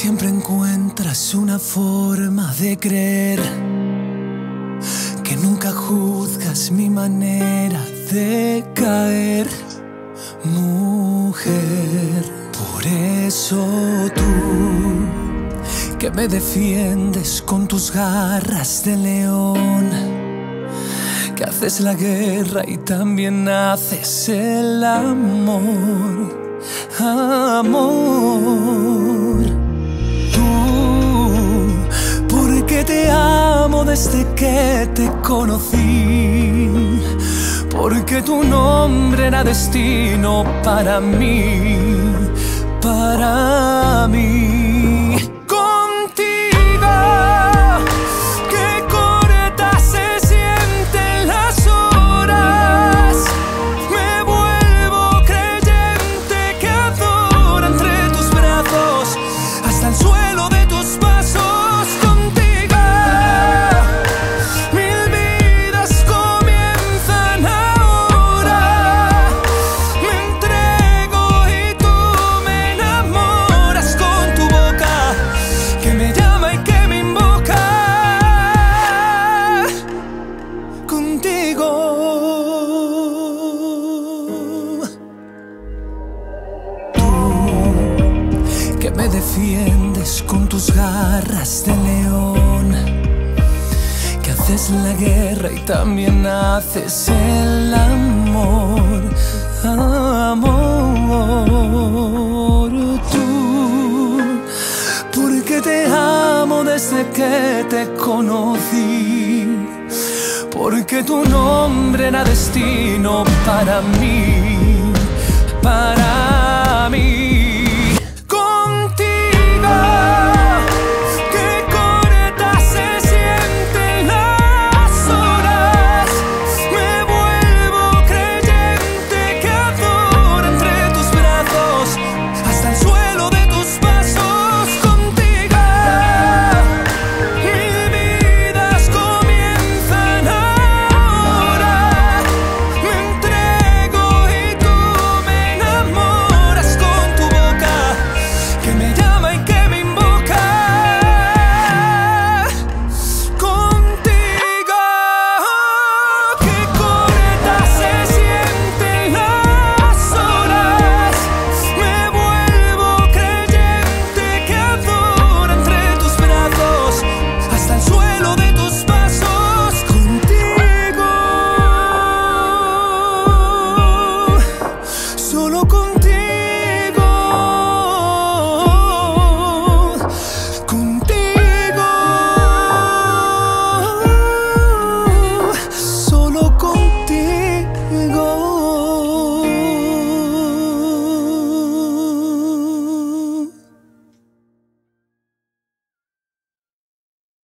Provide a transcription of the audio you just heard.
Siempre encuentras una forma de creer, que nunca juzgas mi manera de caer, mujer. Por eso tú, que me defiendes con tus garras de león, que haces la guerra y también haces el amor, amor. Tú, porque te amo desde que te conocí, porque tu nombre era destino para mí, para mí. Contigo, que corta se sienten las horas, me vuelvo creyente que adora entre tus brazos hasta el suelo de tus pasos. Contigo mil vidas comienzan ahora, me entrego y tú me enamoras con tu boca que me llama y que me invoca. Contigo tú, que me defiendes con tus garras de león, que haces la guerra y también haces el amor, amor. Tú, porque te amo desde que te conocí, porque tu nombre era destino para mí, para mí.